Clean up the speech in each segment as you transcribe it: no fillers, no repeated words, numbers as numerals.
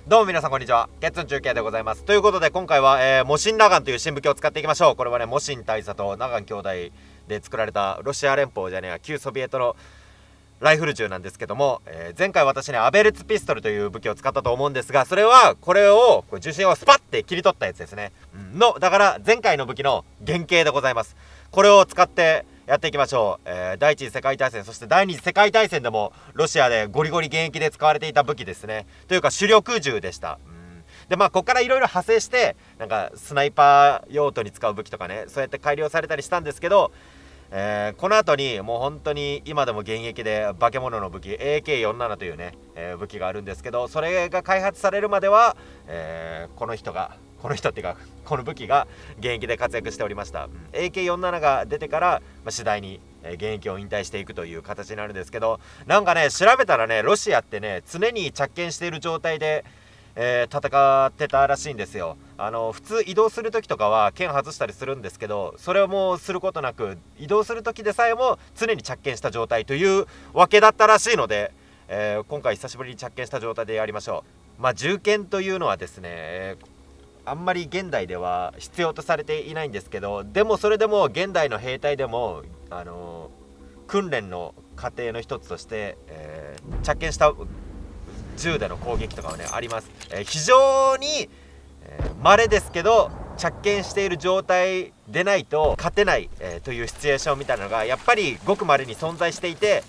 どうも皆さんこんにちは。ゲッツン中継でございます。ということで今回は、モシンナガンという新武器を使っていきましょう。これはね、モシン大佐とナガン兄弟で作られたロシア連邦じゃねえや、旧ソビエトのライフル銃なんですけども、前回私ね、アベルツピストルという武器を使ったと思うんですが、それはこれを重心をスパッて切り取ったやつですね。だから前回の武器の原型でございます。これを使ってやっていきましょう。第一次世界大戦、そして第二次世界大戦でもロシアでゴリゴリ現役で使われていた武器ですね。というか主力銃でした。でここからいろいろ派生してなんかスナイパー用途に使う武器とかね、そうやって改良されたりしたんですけど、この後にもう本当に今でも現役で化け物の武器 AK47 というね、武器があるんですけど、それが開発されるまでは、この人っていうかこの武器が現役で活躍しておりました。AK47 が出てから、次第に現役を引退していくという形になるんですけど、なんかね調べたらね、ロシアってね常に着剣している状態で戦ってたらしいんですよ。普通移動する時とかは剣外したりするんですけど、それをもうすることなく移動する時でさえも常に着剣した状態というわけだったらしいので、今回久しぶりに着剣した状態でやりましょう。銃剣というのはですね、あんまり現代では必要とされていないんですけど、でもそれでも現代の兵隊でも訓練の過程の一つとして、着剣した銃での攻撃とかはねあります。非常に稀ですけど着剣している状態でないと勝てない、というシチュエーションみたいなのがやっぱりごく稀に存在していて、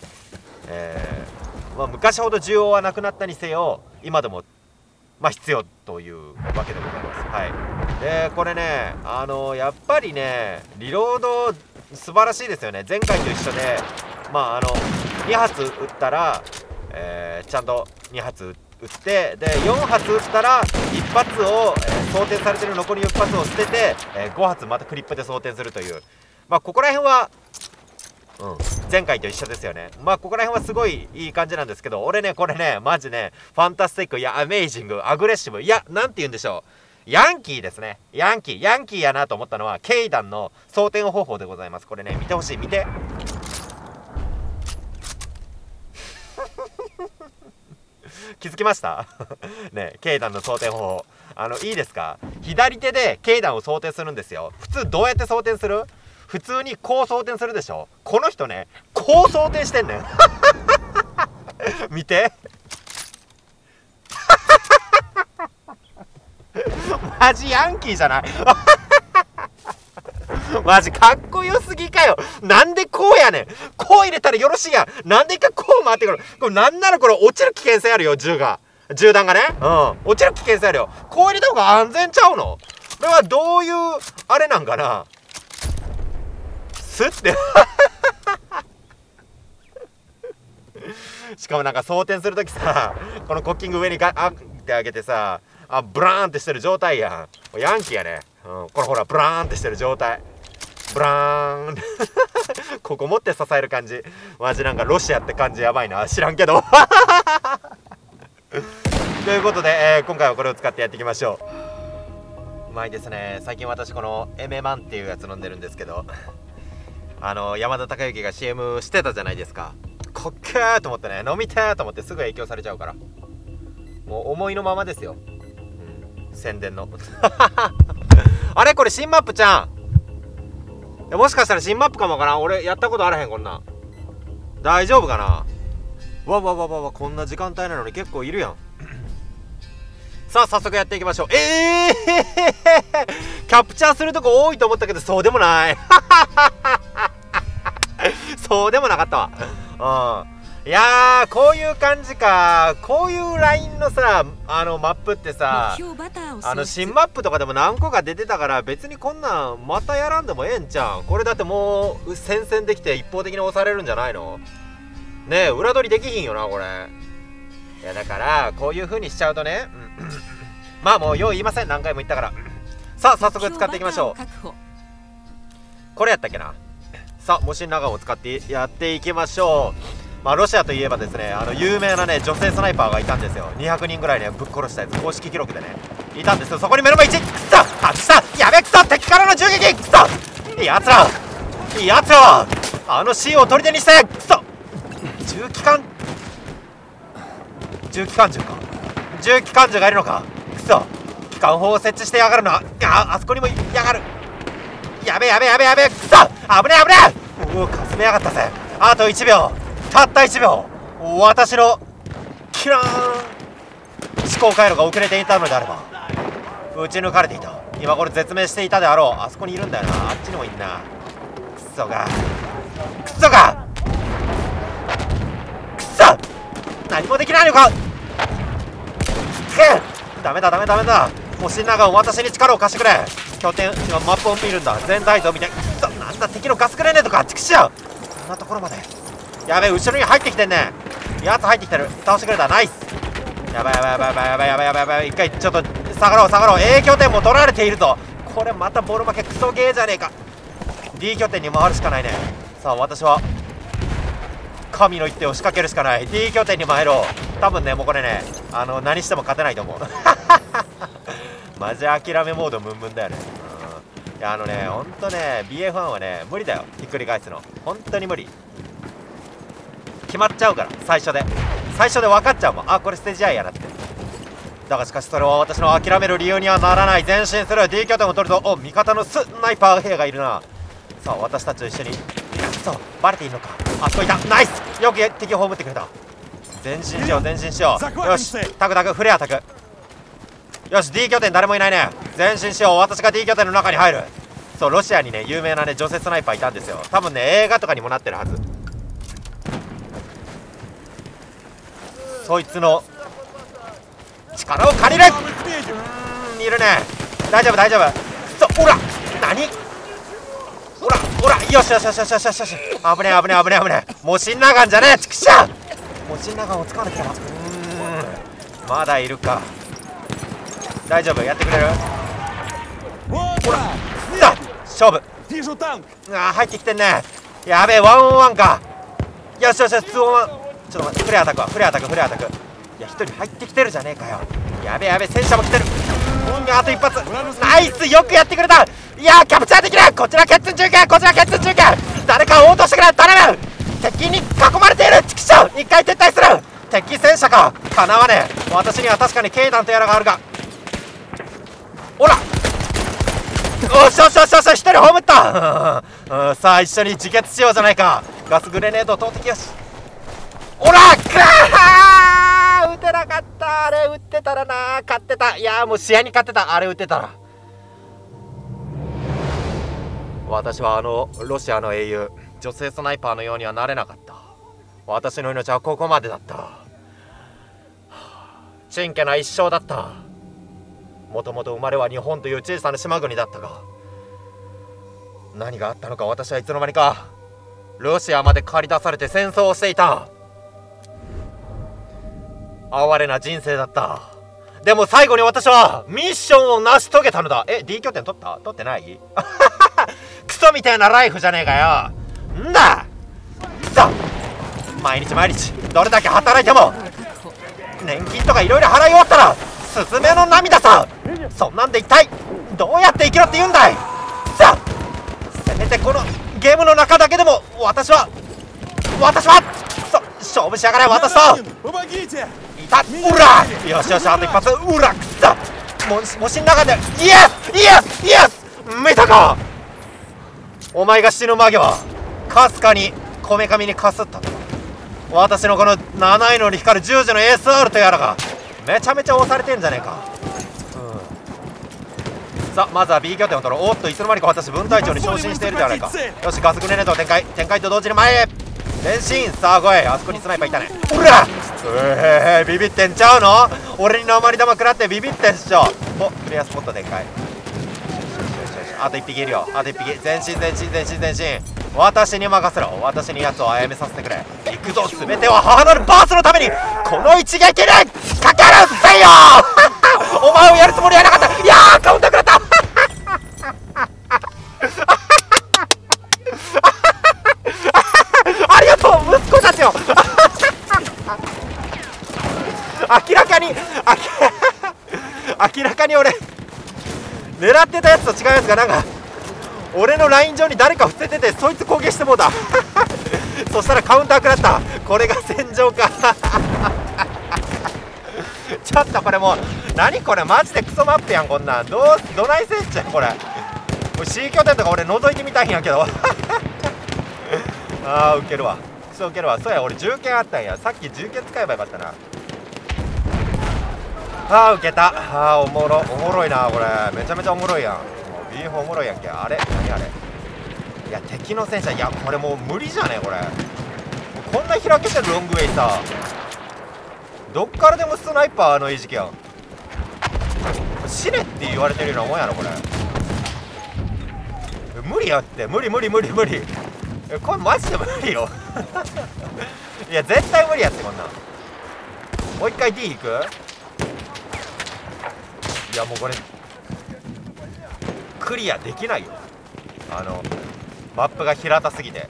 昔ほど需要はなくなったにせよ今でも必要というわけでございます。はい。でこれねやっぱりねリロード素晴らしいですよね。前回と一緒で2発撃ったらちゃんと2発撃ってで4発撃ったら1発を、装填されてる残り1発を捨てて、5発またクリップで装填するという、ここら辺は、前回と一緒ですよね。ここら辺はすごいいい感じなんですけど、俺ねこれねマジねファンタスティック、いやアメイジング、アグレッシブ、いやなんて言うんでしょう、ヤンキーですね。ヤンキーやなと思ったのはケイダンの装填方法でございます。これね見てほしい、見て気づきましたね、ケイダンの装填方法いいですか。左手でケイダンを装填するんですよ。普通どうやって装填する？普通にこう装填するでしょ。この人ねこう装填してんねん見てマジヤンキーじゃないマジかっこよすぎかよ。なんでこうやねん。こう入れたらよろしいやん。なんでかこう回ってくる。これなんならこれ落ちる危険性あるよ。銃弾がね落ちる危険性あるよ。こう入れた方が安全ちゃうの。これはどういうあれなんかな。スッてしかもなんか装填するときさ、このコッキング上にガッて上げてさ、ブラーンってしてる状態やん。ヤンキーやね。これほらブラーンってしてる状態、ブラーンここ持って支える感じ、マジなんかロシアって感じやばいな。知らんけどということで、今回はこれを使ってやっていきましょう。うまいですね。最近私このエメマンっていうやつ飲んでるんですけど、山田孝之が CM してたじゃないですか。こっけーと思ってね、飲みてーと思ってすぐ影響されちゃうから、もう思いのままですよ、宣伝のあれこれ新マップちゃん、もしかしたら新マップかもわからん。俺やったことあらへん。こんなん大丈夫かな。わこんな時間帯なのに結構いるやんさあ早速やっていきましょう。キャプチャーするとこ多いと思ったけどそうでもないそうでもなかったわ。いやーこういう感じか。こういうラインのさマップってさ、新マップとかでも何個か出てたから、別にこんなんまたやらんでもええんちゃん。これだってもう戦線できて一方的に押されるんじゃないのねえ。裏取りできひんよなこれ。いやだからこういう風にしちゃうとねもうよう言いません、何回も言ったからさあ早速使っていきましょう。これやったっけな。さあモシンナガンを使ってやっていきましょう。ロシアといえばですね、有名なね女性スナイパーがいたんですよ。200人ぐらいねぶっ殺したやつ、公式記録でねいたんですよ。そこに目の前1、くそ外した、やべくそ、敵からの銃撃、くそやつらC を取り手にして、くそ重機関銃か重機関銃がいるのか。くそ、機関砲を設置してやがるな。あそこにもやがる。やべえやべえやべえやべえ。くそ、危ねえ危ねえ。うお、かすめやがったぜ。あと1秒、たった1秒。私のキラーン思考回路が遅れていたのであれば撃ち抜かれていた。今これ絶命していたであろう。あそこにいるんだよな。あっちにもいんな。クソがクソがクソ、何もできないのか。ダメだダメだダメだ。もうシンナーガン、私に力を貸してくれ。拠点、今マップを見るんだ。全体像見て。くそ、なんだ敵のガスグレネードか。チクショー、こんなところまで。やべえ、後ろに入ってきてんね。やつ入ってきてる。倒してくれた。ナイス。やばいやばいやばいやばいやばいやばいやばい。一回ちょっと下がろう下がろう。 A 拠点も取られているぞ。これまたボール負け。クソゲーじゃねえか。 D 拠点に回るしかないね。さあ私は神の一手を仕掛けるしかない。 D 拠点に参ろう。多分ね、もうこれね、何しても勝てないと思うマジ諦めモードムンムンだよね。いやほんとね BF1 はね無理だよ、ひっくり返すの。本当に無理。決まっちゃうから、最初で分かっちゃうもん。あ、これ捨て試合やなって。だがしかしそれは私の諦める理由にはならない。前進する。 D 拠点を取ると、お、味方のスナイパー兵がいるな。さあ私たちと一緒に。そう、バレているのか。あそこいた。ナイス、よく敵を葬ってくれた。前進しよう前進しよう。よし、タクタクフレアタク。よし、 D 拠点誰もいないね。前進しよう。私が D 拠点の中に入る。そう、ロシアにね有名なね女性スナイパーいたんですよ。多分ね映画とかにもなってるはず。そいつの力を借りる。いるね。大丈夫大丈夫。そ、おら、何、おらおら、よしよしよしよしよしよしよし。危ねえ危ねえ危ねえ危ねえ。もうシンナーガンじゃねえ。チクシャー、もうシンナーガンを使わなきゃな。まだいるか。大丈夫、やってくれる。ほら、さあ勝負。入ってきてんね。やべえ、ワンオンワンか。よしよしよし、ツーオンワン。ちょっと待って、フレアタクはフレアタクフレアタク。いや、一人入ってきてるじゃねえかよ。やべえやべえ、戦車も来てる。あと一発。ナイス、よくやってくれた。いやー、キャプチャーできる。こちら決戦中継、こちら決戦中継。誰か応答してくれ、頼む。敵に囲まれている。チクショー、一回撤退する。敵戦車か、かなわねえ。私には確かに警団とやらがあるが。ほら、おしよしよしよし、一人葬ったさあ一緒に自決しようじゃないか。ガスグレネード投擲よし。おら、撃てなかった。あれ撃ってたらな、勝ってた。いやもう試合に勝ってた。あれ撃ってたら。私はロシアの英雄、女性スナイパーのようにはなれなかった。私の命はここまでだった。ちんけな一生だった。もともと生まれは日本という小さな島国だったが、何があったのか私はいつの間にかロシアまで駆り出されて戦争をしていた。哀れな人生だった。でも最後に私はミッションを成し遂げたのだ。D 拠点取った？取ってないクソみたいなライフじゃねえかよ。んだくそ、毎日毎日どれだけ働いても年金とかいろいろ払い終わったらスズメの涙さ。そんなんで一体どうやって生きろって言うんだい。さあせめてこのゲームの中だけでも私は勝負しやがれ。私といた。うら、よしよし、あと一発。うら、くそ、もしん中でイエスイエスイエス。見たか、お前が死ぬ間際かすかにこめかみにかすったと。私のこの7色に光る十字の SR とやらがめちゃめちゃ押されてんじゃねえか。さあまずは B 拠点を取ろう。おっと、いつの間にか私分隊長に昇進しているじゃないか。よし、ガスグレネードを展開と同時に前へ前進。さあ来い。あそこにスナイパーいたね。ほら、ビビってんちゃうの。俺に鉛玉食らってビビってんっしょ。お、クリアスポット展開。あと1匹いるよ。あと1匹。前進前進前進前進。私に任せろ。私に奴を殺めさせてくれ。行くぞ。全ては母なるバースのためにこの一撃でかけるせよお前をやるつもりはなかった。いやー、カウンター食らったありがとう息子たちよ明らかに俺狙ってたやつと違うやつがなんか俺のライン上に誰か伏せてて、そいつ攻撃してもうたそしたらカウンター食らった。これが戦場かちょっとこれもう何これマジでクソマップやん。こんなんどないせんちゃんこれ。C 拠点とか俺覗いてみたいんやけどあーウケるわ、クソウケるわ。そうや俺銃剣あったんや。さっき銃剣使えばよかったな。あーウケた。あーおもろいなこれ。めちゃめちゃおもろいやん。もう BF おもろいやんけ。あれ何あれ。いや敵の戦車、いやこれもう無理じゃねこれ。こんな開けてるロングウェイさ、どっからでもスナイパーの餌食やん。死ねって言われてるようなもんやろこれ。無理やって。無理これマジで無理よいや絶対無理やってこんなん。もう一回 D 行く。いやもうこれクリアできないよ。マップが平たすぎて。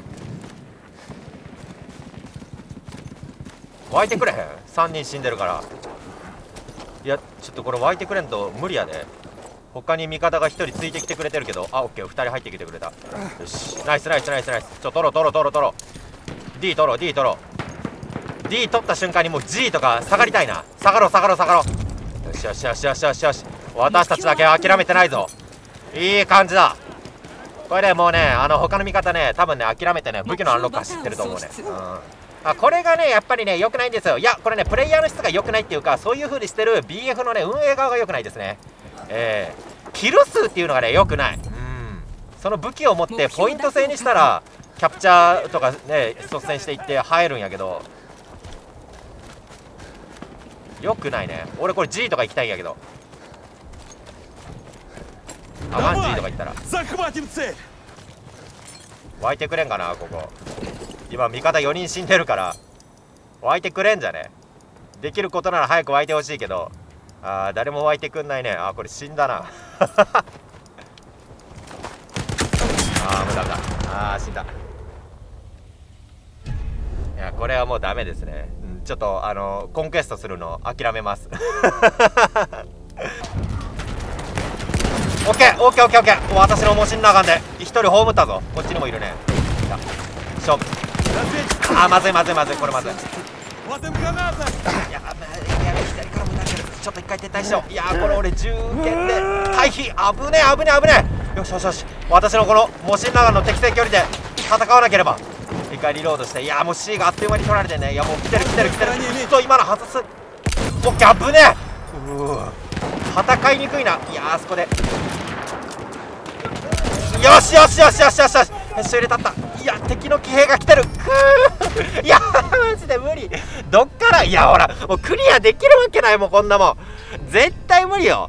湧いてくれへん。3人死んでるから。いやちょっとこれ湧いてくれんと無理やで。他に味方が1人ついてきてくれてるけど、あオッケー、2人入ってきてくれた。よしナイス。取ろう D 取ろう D 取った瞬間にもう G とか下がりたいな。下がろう。よし。私たちだけ諦めてないぞ。いい感じだ。これでもうね他の味方ね多分ね諦めてね武器のアンロック走ってると思うね。これがねやっぱりね良くないんですよ。いやこれねプレイヤーの質が良くないっていうか、そういう風にしてる BF のね運営側が良くないですね。キル数っていうのがね良くない。その武器を持ってポイント制にしたらキャプチャーとかね率先していって入るんやけど、良くないね。俺これ G とか行きたいんやけど、ワン G とか行ったら湧いてくれんかな。ここ今味方4人死んでるから湧いてくれんじゃね。できることなら早く湧いてほしいけど、誰も湧いてくんないね。これ死んだなもうダメだ。死んだ。いやこれはもうダメですね。ちょっとコンクエストするの諦めますオッケー。私のモシンナガンで1人葬ったぞ。こっちにもいるね。勝負。まずいこれまずい。いや左からも投げる。ちょっと一回撤退しよう。いやこれ俺銃剣で回避。危ねえ。よし。私のこのモシンナガンの適正距離で戦わなければ。一回リロードして。いやもう C があっという間に取られてね。いやもう来てる今の外す。オッケー。危ねえ。戦いにくいな。いやあそこでよし入れたった。いや敵の騎兵が来てる。いやマジで無理。どっから。いやほらもうクリアできるわけないもんこんなもん。絶対無理よ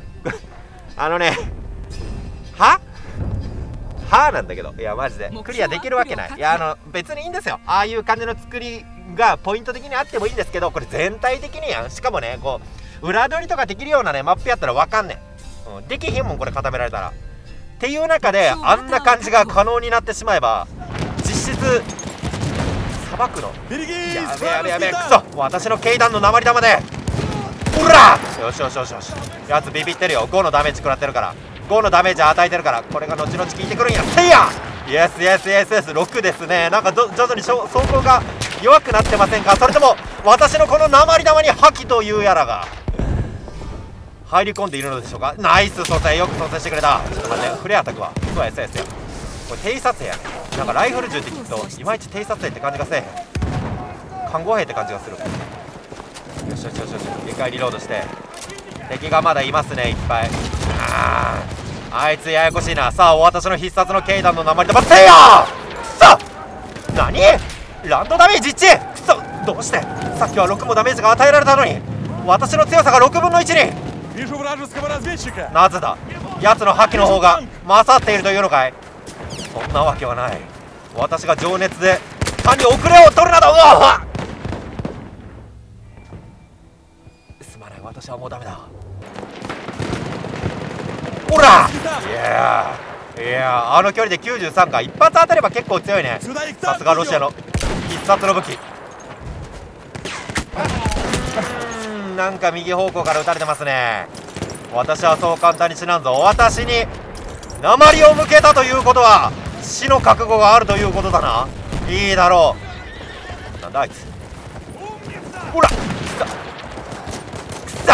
なんだけど。いやマジでクリアできるわけない。いや別にいいんですよ。ああいう感じの作りがポイント的にあってもいいんですけど、これ全体的にやん。しかもねこう裏取りとかできるようなねマップやったらわかんねん。できひんもんこれ固められたら。っていう中であんな感じが可能になってしまえば実質さばくのやべえクソ。私の警弾の鉛玉でほらよしやつビビってるよ。5のダメージ食らってるから、5のダメージ与えてるから、これが後々効いてくるんや。せいやイエス6ですね。なんか徐々に走行が弱くなってませんか。それとも私のこの鉛玉に覇気というやらが入り込んでいるのでしょうか。ナイス蘇生。よく蘇生してくれた。ちょっと待って、フレアタクはそうやこれ偵察兵や。なんかライフル銃って聞くといまいち偵察兵って感じがせえへん。看護兵って感じがする。よし一回リロードして。敵がまだいますねいっぱい。あいつややこしいな。さあ私の必殺の警弾の鉛玉せいやくそ。何ランドダメージ1。くそどうしてさっきは6もダメージが与えられたのに私の強さが6分の1に。なぜだ。奴の覇気の方が勝っているというのかい。そんなわけはない。私が情熱で単に遅れを取るなど。すまない、私はもうダメだ。ほらいやあの距離で93か。一発当たれば結構強いね。さすがロシアの必殺の武器。なんか右方向から撃たれてますね。私はそう簡単に死なんぞ。私に鉛を向けたということは死の覚悟があるということだな。いいだろう。なんだあいつ。ほらくそ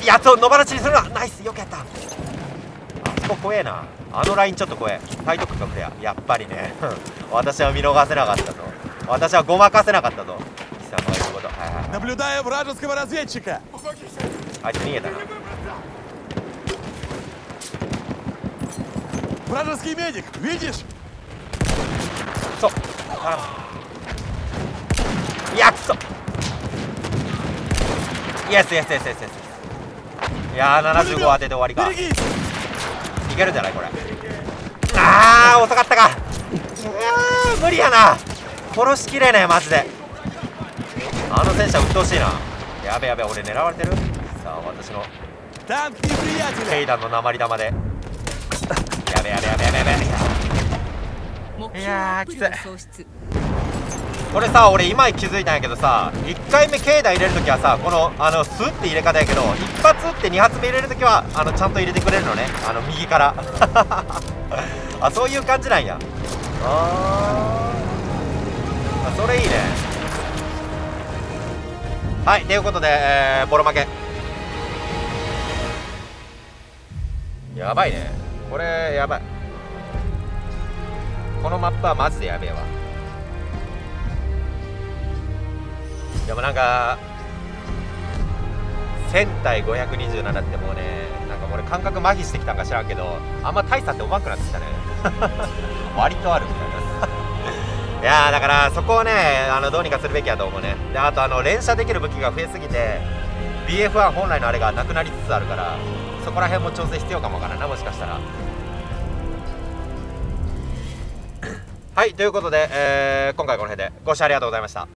やつを野放しにするな。ナイス、よくやった。あそこ怖えな。あのラインちょっと怖え。背徳かフレア、やっぱりね私は見逃せなかったぞ。私はごまかせなかったぞ。貴様が言うこと。はいはい、 Наблюдаю вражеского разведчика. あいつ逃げたな。 Вражеский медик, видишь? そう頼む。いやくそ。イエスイエスイエスイエスイエス。いやー75当てて終わりか。いけるんじゃないこれ。あー遅かったか。無理やな。殺しきれねえマジで。あの戦車鬱陶しいな。やべやべ、俺狙われてる。さあ私のケイダンの鉛玉でやべやべやべやべやべ。いやーきつい。これさ、俺今気づいたんやけどさ、1回目ケイダン入れるときはさ、このスッて入れ方やけど、1発撃って2発目入れるときはちゃんと入れてくれるのね、右からあ、そういう感じなんや。あ、それいいね。はい、ということで、ボロ負け。やばいねこれ、やばい。このマップはマジでやべえわ。でもなんか1000対527ってもうね、なんか俺感覚麻痺してきたんか知らんけど、あんま大差ってうまくなってきたね割とあるみたいないやーだからそこをねどうにかするべきやと思うね。であと連射できる武器が増えすぎて BF1 本来のあれがなくなりつつあるから、そこら辺も調整必要かもわからんな、もしかしたらはい、ということで、今回この辺でご視聴ありがとうございました。